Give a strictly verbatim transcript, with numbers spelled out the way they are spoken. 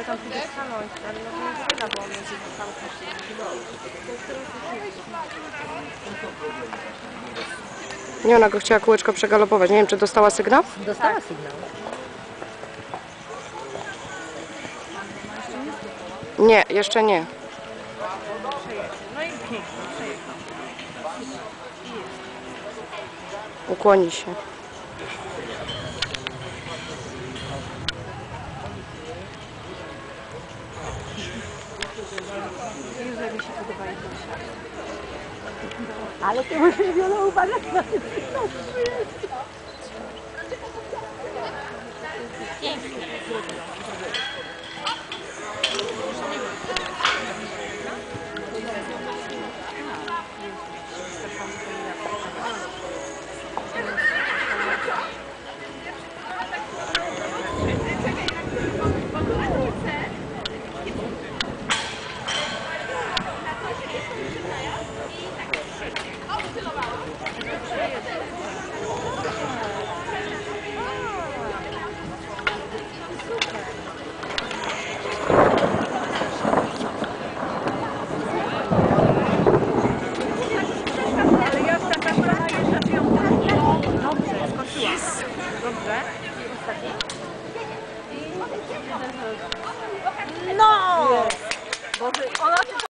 tam pójdę stanąć, ale no to nie chwila, bo on będzie cały Nie, ona go chciała kółeczko przegalopować. Nie wiem, czy dostała sygnał? Dostała tak. sygnał. Nie, jeszcze nie. No i pięknie, przejechał. Ukłoni się. Już mi się podoba i Ale ty musisz wiele uważać na tym. No! Boże, ona